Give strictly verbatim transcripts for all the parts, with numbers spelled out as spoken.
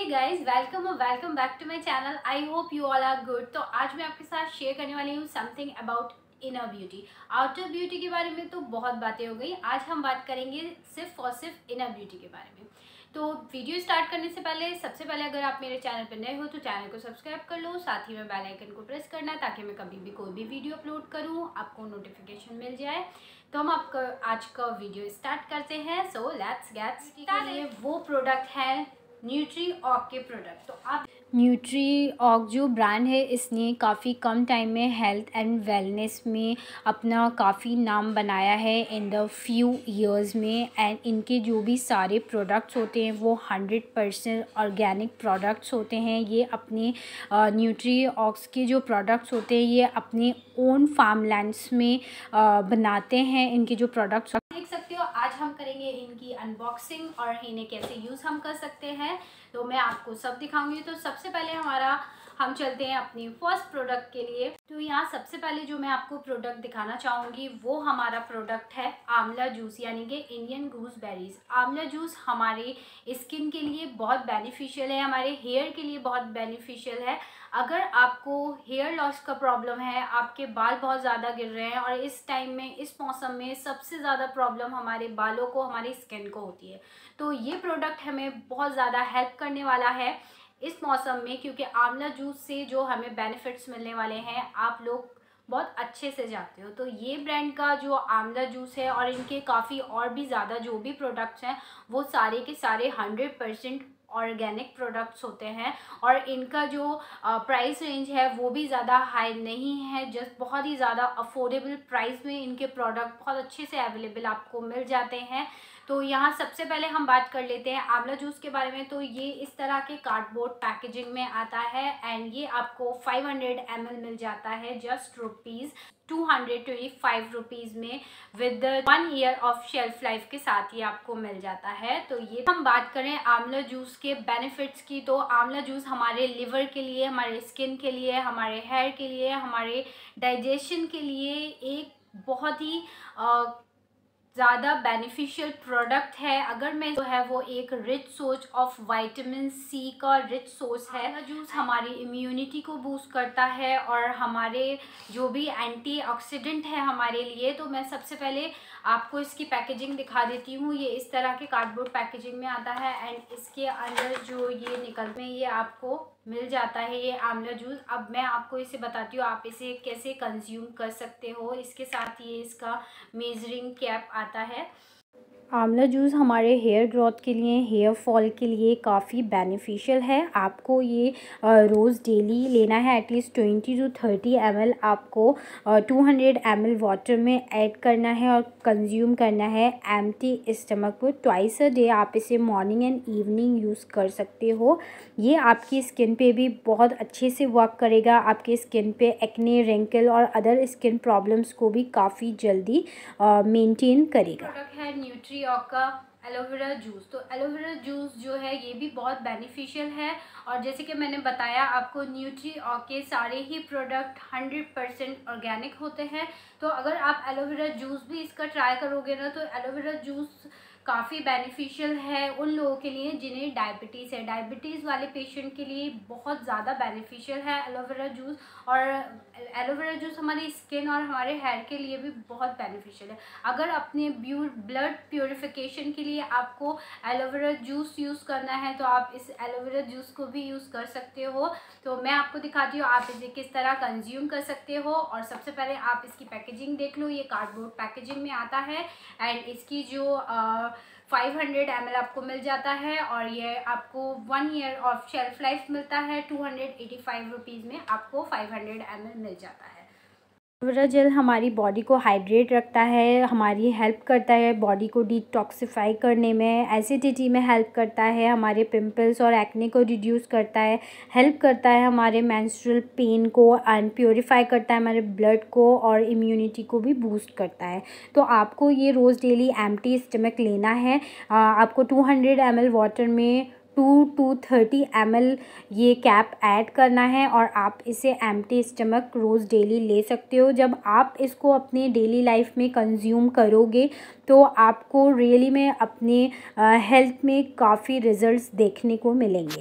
Guys, welcome और welcome back to my channel. I hope you all are good. तो आज मैं आपके साथ शेयर करने वाली हूँ something about inner beauty. Outer beauty के बारे में तो बहुत बातें हो गई, आज हम बात करेंगे सिर्फ और सिर्फ इनर ब्यूटी के बारे में। तो वीडियो स्टार्ट करने से पहले सबसे पहले अगर आप मेरे चैनल पर नए हो तो चैनल को सब्सक्राइब कर लो, साथ ही में बेल आइकन को प्रेस करना ताकि मैं कभी भी कोई भी वीडियो अपलोड करूँ आपको नोटिफिकेशन मिल जाए। तो हम आपका आज का वीडियो स्टार्ट करते हैं। So let's get started. वो प्रोडक्ट है न्यूट्रीऑर्ग के प्रोडक्ट। तो आप न्यूट्रीऑर्ग जो ब्रांड है, इसने काफ़ी कम टाइम में हेल्थ एंड वेलनेस में अपना काफ़ी नाम बनाया है इन द फ्यू इयर्स में। एंड इनके जो भी सारे प्रोडक्ट्स होते हैं वो हंड्रेड परसेंट ऑर्गेनिक प्रोडक्ट्स होते हैं। ये अपने न्यूट्रीऑर्ग्स के जो प्रोडक्ट्स होते हैं ये अपने ओन फार्मलैंड्स में आ, बनाते हैं इनके जो प्रोडक्ट्स। देख सकते हो आज हम करेंगे इनकी अनबॉक्सिंग और इन्हें कैसे यूज़ हम कर सकते हैं, तो मैं आपको सब दिखाऊंगी। तो सबसे पहले हमारा हम चलते हैं अपनी फर्स्ट प्रोडक्ट के लिए। तो यहाँ सबसे पहले जो मैं आपको प्रोडक्ट दिखाना चाहूँगी वो हमारा प्रोडक्ट है आंवला जूस, यानी कि इंडियन गूसबेरीज। आंवला जूस हमारे स्किन के लिए बहुत बेनिफिशियल है, हमारे हेयर के लिए बहुत बेनिफिशियल है। अगर आपको हेयर लॉस का प्रॉब्लम है, आपके बाल बहुत ज़्यादा गिर रहे हैं और इस टाइम में इस मौसम में सबसे ज़्यादा प्रॉब्लम हमारे बालों को, हमारी स्किन को होती है, तो ये प्रोडक्ट हमें बहुत ज़्यादा हेल्प करने वाला है इस मौसम में, क्योंकि आंवला जूस से जो हमें बेनिफिट्स मिलने वाले हैं आप लोग बहुत अच्छे से जानते हो। तो ये ब्रांड का जो आंवला जूस है और इनके काफ़ी और भी ज़्यादा जो भी प्रोडक्ट्स हैं वो सारे के सारे हंड्रेड परसेंट ऑर्गेनिक प्रोडक्ट्स होते हैं। और इनका जो प्राइस रेंज है वो भी ज़्यादा हाई नहीं है, जस्ट बहुत ही ज़्यादा अफोर्डेबल प्राइस में इनके प्रोडक्ट बहुत अच्छे से अवेलेबल आपको मिल जाते हैं। तो यहाँ सबसे पहले हम बात कर लेते हैं आंवला जूस के बारे में। तो ये इस तरह के कार्डबोर्ड पैकेजिंग में आता है एंड ये आपको फाइव हंड्रेड एम एल मिल जाता है just rupees two hundred twenty five rupees में, with one year of shelf life के साथ ये आपको मिल जाता है। तो ये हम बात करें आंवला जूस के बेनिफिट्स की, तो आंवला जूस हमारे लिवर के लिए, हमारे स्किन के लिए, हमारे हेयर के लिए, हमारे डाइजेशन के लिए एक बहुत ही आ, ज़्यादा बेनिफिशियल प्रोडक्ट है। अगर मैं जो है वो एक rich source of vitamin C का रिच सोर्स है। आंवला जूस हमारी इम्यूनिटी को बूस्ट करता है और हमारे जो भी एंटीऑक्सीडेंट है हमारे लिए। तो मैं सबसे पहले आपको इसकी पैकेजिंग दिखा देती हूँ। ये इस तरह के कार्डबोर्ड पैकेजिंग में आता है एंड इसके अंदर जो ये निकल में ये आपको मिल जाता है ये आंवला जूस। अब मैं आपको इसे बताती हूँ आप इसे कैसे कंज्यूम कर सकते हो। इसके साथ ये इसका मेजरिंग कैप आता है। आंवला जूस हमारे हेयर ग्रोथ के लिए, हेयर फॉल के लिए काफ़ी बेनिफिशियल है। आपको ये रोज़ डेली लेना है, at least twenty to thirty M L आपको two hundred M L water में ऐड करना है और कंज्यूम करना है एम्प्टी स्टमक पर ट्वाइस अ डे। आप इसे मॉर्निंग एंड इवनिंग यूज़ कर सकते हो। ये आपकी स्किन पे भी बहुत अच्छे से वर्क करेगा, आपके स्किन पे एक्ने, रिंकल और अदर स्किन प्रॉब्लम्स को भी काफ़ी जल्दी मेंटेन करेगा। प्रोडक्ट है न्यूट्रीऑर्ग का एलोवेरा जूस। तो एलोवेरा जूस जो है ये भी बहुत बेनिफिशियल है और जैसे कि मैंने बताया आपको न्यूट्रीऑर्ग के सारे ही प्रोडक्ट हंड्रेड परसेंट ऑर्गेनिक होते हैं। तो अगर आप एलोवेरा जूस भी इसका ट्राई करोगे ना तो एलोवेरा जूस काफ़ी बेनिफिशियल है उन लोगों के लिए जिन्हें डायबिटीज़ है। डायबिटीज़ वाले पेशेंट के लिए बहुत ज़्यादा बेनिफिशियल है एलोवेरा जूस। और एलोवेरा जूस हमारी स्किन और हमारे हेयर के लिए भी बहुत बेनिफिशियल है। अगर अपने ब्लड प्योरिफिकेशन के लिए आपको एलोवेरा जूस यूज़ करना है तो आप इस एलोवेरा जूस को भी यूज़ कर सकते हो। तो मैं आपको दिखाती हूँ आप इसे किस तरह कंज्यूम कर सकते हो। और सबसे पहले आप इसकी पैकेजिंग देख लो, ये कार्डबोर्ड पैकेजिंग में आता है एंड इसकी जो आ, फाइव हंड्रेड एम एल आपको मिल जाता है और ये आपको one year of shelf life मिलता है। Two hundred eighty five rupees में आपको फाइव हंड्रेड एम एल मिल जाता है। एलोवेरा जेल हमारी बॉडी को हाइड्रेट रखता है, हमारी हेल्प करता है बॉडी को डिटॉक्सिफाई करने में, एसिडिटी में हेल्प करता है, हमारे पिंपल्स और एक्ने को रिड्यूस करता है, हेल्प करता है हमारे मेंस्ट्रुअल पेन को एंड प्योरीफाई करता है हमारे ब्लड को और इम्यूनिटी को भी बूस्ट करता है। तो आपको ये रोज़ डेली एम्प्टी स्टमक लेना है। आपको two hundred M L water में two to thirty M L ये कैप ऐड करना है और आप इसे एम्प्टी स्टमक रोज़ डेली ले सकते हो। जब आप इसको अपने डेली लाइफ में कंज्यूम करोगे तो आपको रियली में अपने हेल्थ में काफ़ी रिजल्ट्स देखने को मिलेंगे।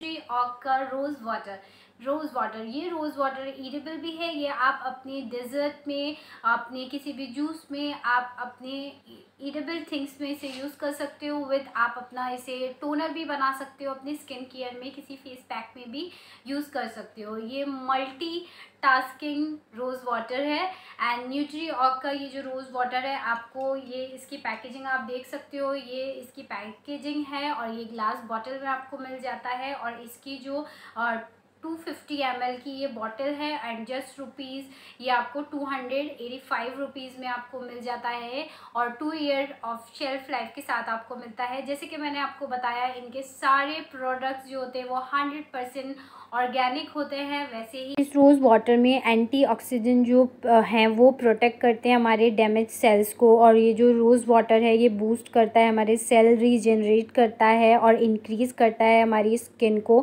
न्यूट्रीऑर्ग का रोज़ वाटर रोज़ वाटर ये रोज़ वाटर ईटेबल भी है। ये आप अपने डेजर्ट में, अपने किसी भी जूस में, आप अपने ईटेबल थिंग्स में इसे यूज़ कर सकते हो। विद आप अपना इसे टोनर भी बना सकते हो, अपनी स्किन केयर में किसी फेस पैक में भी यूज़ कर सकते हो। ये मल्टी टास्किंग रोज़ वाटर है। एंड न्यूट्रीऑर्ग का ये जो रोज़ वाटर है, आपको ये इसकी पैकेजिंग आप देख सकते हो, ये इसकी पैकेजिंग है और ये ग्लास बॉटल में आपको मिल जाता है। और इसकी जो टू फिफ्टी एम एल की ये बॉटल है एंड जस्ट रुपीज़ ये आपको two hundred eighty five rupees में आपको मिल जाता है। और two year of shelf life के साथ आपको मिलता है। जैसे कि मैंने आपको बताया, इनके सारे प्रोडक्ट्स जो होते हैं वो हंड्रेड परसेंट ऑर्गेनिक होते हैं। वैसे ही इस रोज़ वाटर में एंटीऑक्सीडेंट जो हैं वो प्रोटेक्ट करते हैं हमारे डैमेज सेल्स को। और ये जो रोज़ वाटर है ये बूस्ट करता है, हमारे सेल रीजनरेट करता है और इंक्रीज़ करता है हमारी स्किन को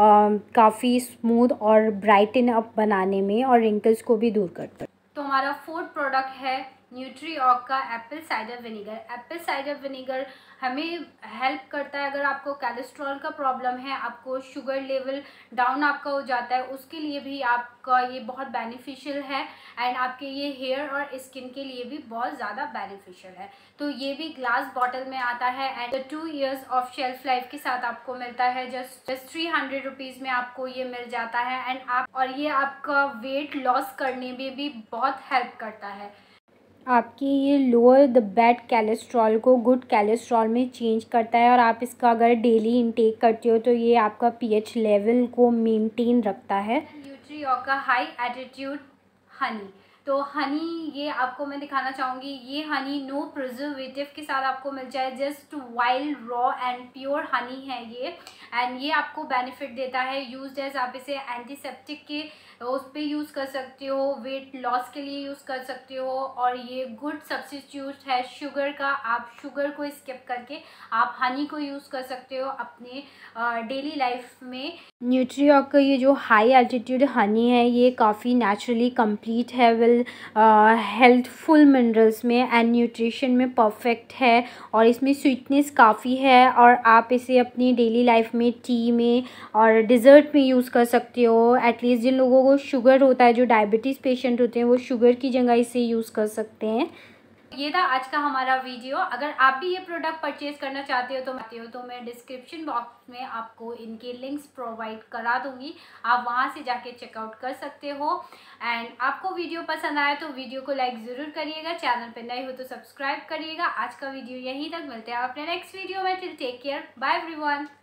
काफ़ी स्मूथ और ब्राइटन अप बनाने में, और रिंकल्स को भी दूर करता है। तो हमारा फोर्थ प्रोडक्ट है न्यूट्रीऑर्ग का apple cider vinegar. Apple cider vinegar हमें हेल्प करता है अगर आपको कोलेस्ट्रॉल का प्रॉब्लम है, आपको शुगर लेवल डाउन आपका हो जाता है, उसके लिए भी आपका ये बहुत बेनिफिशियल है। एंड आपके ये हेयर और स्किन के लिए भी बहुत ज़्यादा बेनिफिशियल है। तो ये भी ग्लास बॉटल में आता है and two years of shelf life के साथ आपको मिलता है। Just just three hundred rupees में आपको ये मिल जाता है। एंड आप और ये आपका वेट लॉस करने में भी बहुत हेल्प करता है। आपकी ये लोअर द बैड कोलेस्ट्रॉल को गुड कोलेस्ट्रॉल में चेंज करता है। और आप इसका अगर डेली इंटेक करते हो तो ये आपका पीएच लेवल को मेंटेन रखता है। न्यूट्रीऑर्ग का हाई एटीट्यूड हनी। तो हनी ये आपको मैं दिखाना चाहूँगी। ये हनी नो प्रिजर्वेटिव के साथ आपको मिल जाए, just wild raw and pure honey है ये। एंड ये आपको बेनिफिट देता है यूज एज, आप इसे एंटीसेप्टिक के उस पर यूज़ कर सकते हो, वेट लॉस के लिए यूज़ कर सकते हो। और ये गुड सब्स्टिट्यूट है शुगर का। आप शुगर को स्किप करके आप हनी को यूज़ कर सकते हो अपने डेली लाइफ में। न्यूट्रीऑर्ग का ये जो हाई एल्टीट्यूड हनी है ये काफ़ी नेचुरली कंप्लीट है, विल हेल्थफुल मिनरल्स में एंड न्यूट्रिशन में परफेक्ट है। और इसमें स्वीटनेस काफ़ी है और आप इसे अपनी डेली लाइफ में टी में और डिज़र्ट में यूज़ कर सकते हो। एटलीस्ट जिन लोगों को शुगर होता है, जो डायबिटीज़ पेशेंट होते हैं, वो शुगर की जगह इसे यूज़ कर सकते हैं। ये था आज का हमारा वीडियो। अगर आप भी ये प्रोडक्ट परचेज करना चाहते हो तो चाहते हो तो मैं डिस्क्रिप्शन बॉक्स में आपको इनके लिंक्स प्रोवाइड करा दूंगी, आप वहां से जाके चेकआउट कर सकते हो। एंड आपको वीडियो पसंद आया तो वीडियो को लाइक ज़रूर करिएगा, चैनल पर नए हो तो सब्सक्राइब करिएगा। आज का वीडियो यहीं तक, मिलते हैं अपने नेक्स्ट वीडियो में। Till take care, bye everyone.